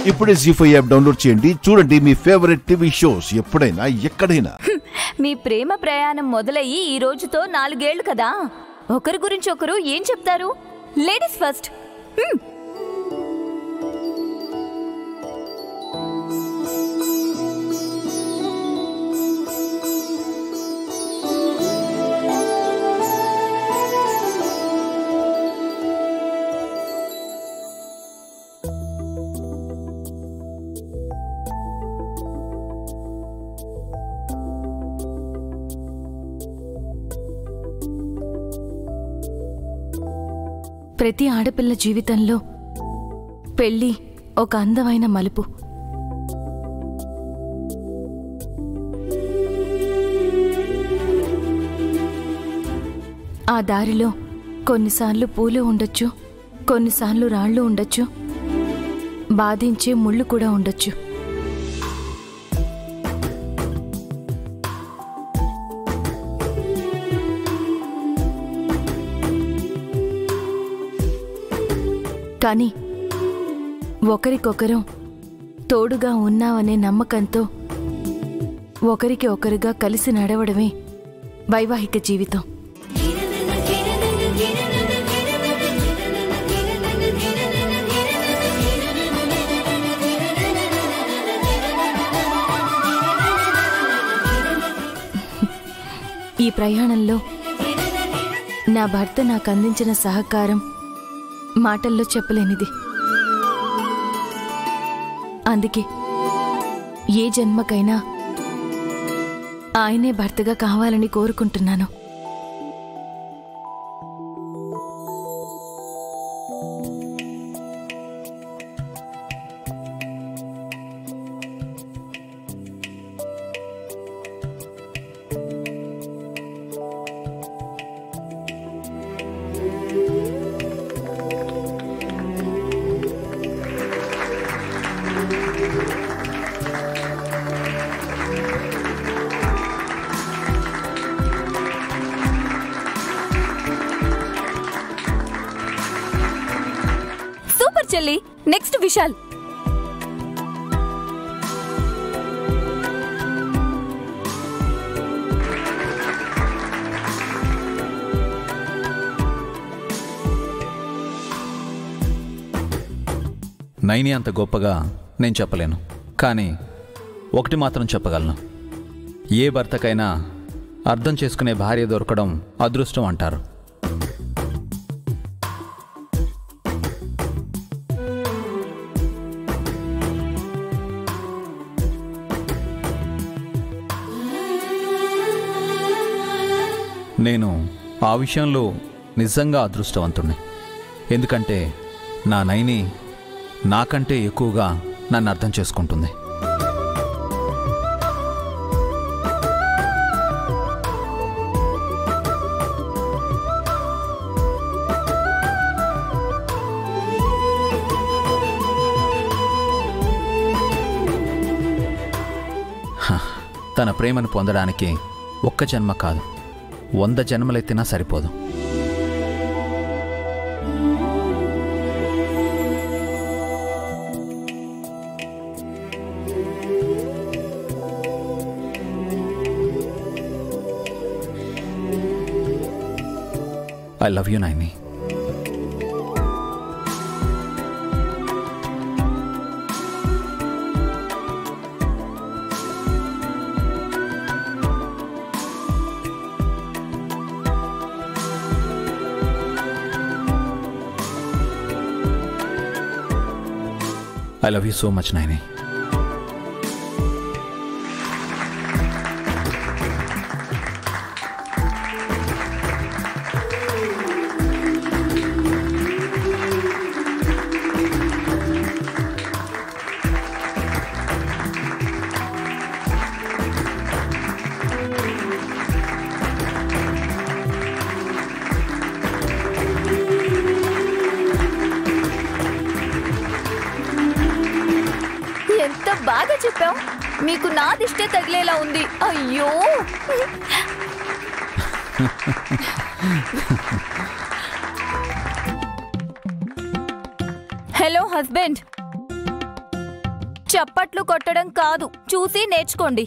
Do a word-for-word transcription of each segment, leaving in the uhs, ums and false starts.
ఇప్పుడే G five app download చేయండి, చూడండి మీ ఫేవరెట్ టీవీ షోస్ ఎప్పుడైనా ఎక్కడైనా. మీ ప్రేమ ప్రయాణం మొదలయ్యి ఈ రోజుతో నాలుగేళ్లు కదా, ఒకరి గురించి ఒకరు ఏం చెప్తారు? Ladies first. ప్రతి ఆడపిల్ల జీవితంలో పెళ్లి ఒక అందమైన మలుపు. ఆ దారిలో కొన్నిసార్లు పూలు ఉండొచ్చు, కొన్నిసార్లు రాళ్లు ఉండొచ్చు, బాధించే ముళ్ళు కూడా ఉండొచ్చు. కానీ ఒకరికొకరు తోడుగా ఉన్నామనే నమ్మకంతో ఒకరికి ఒకరుగా కలిసి నడవడమే వైవాహిక జీవితం. ఈ ప్రయాణంలో నా భర్త నాకు అందించిన సహకారం మాటల్లో చెప్పలేనిది. అందుకే ఏ జన్మకైనా ఆయనే భర్తగా కావాలని కోరుకుంటున్నాను. చెల్లి, నెక్స్ట్ విశాల్. నైని అంత గొప్పగా నేను చెప్పలేను, కానీ ఒకటి మాత్రం చెప్పగలను. ఏ భర్తకైనా అర్థం చేసుకునే భార్య దొరకడం అదృష్టం అంటారు. నేను ఆ విషయంలో నిజంగా అదృష్టవంతుణ్ణి. ఎందుకంటే నా నైని నాకంటే ఎక్కువగా నన్ను అర్థం చేసుకుంటుంది. తన ప్రేమను పొందడానికి ఒక్క జన్మ కాదు, వంద జన్మలెత్తినా సరిపోదు. I love you Naini. I love you so much, Naini. బాగా చెప్పావు. మీకు నా దిష్టే తగిలేలా ఉంది. అయ్యో. హలో హస్బెండ్, చప్పట్లు కొట్టడం కాదు, చూసి నేర్చుకోండి.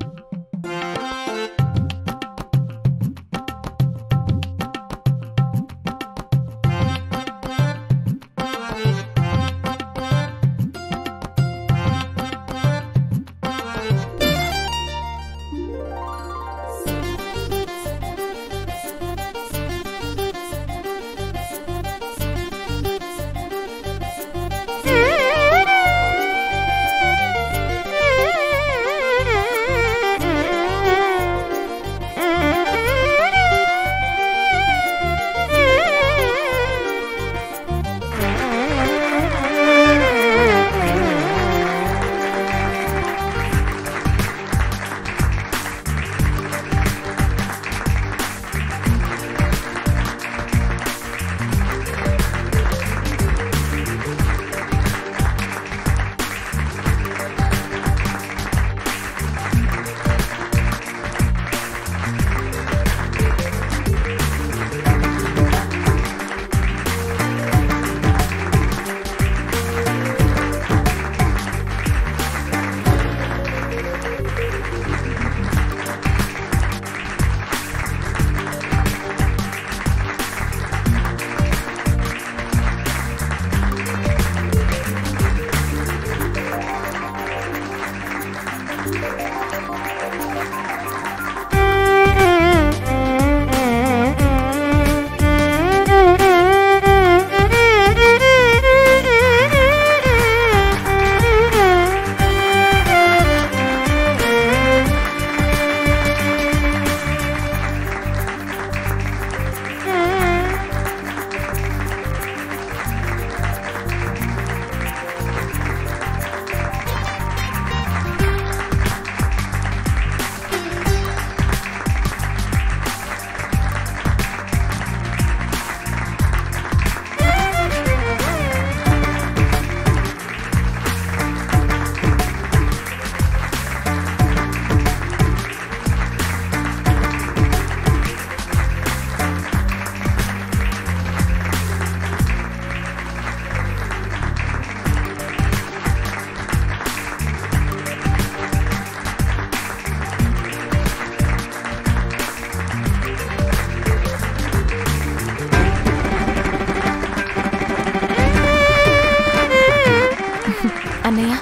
అన్నయ్య,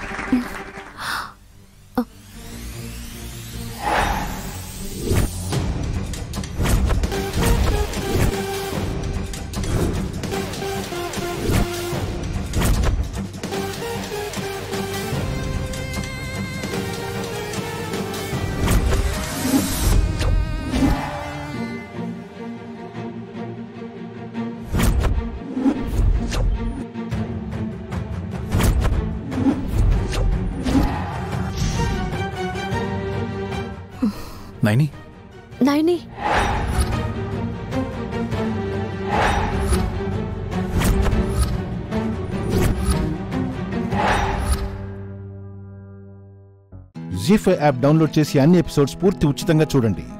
Naini Naini Zee five app download చేసి అన్ని ఎపిసోడ్స్ పూర్తి ఉచితంగా చూడండి.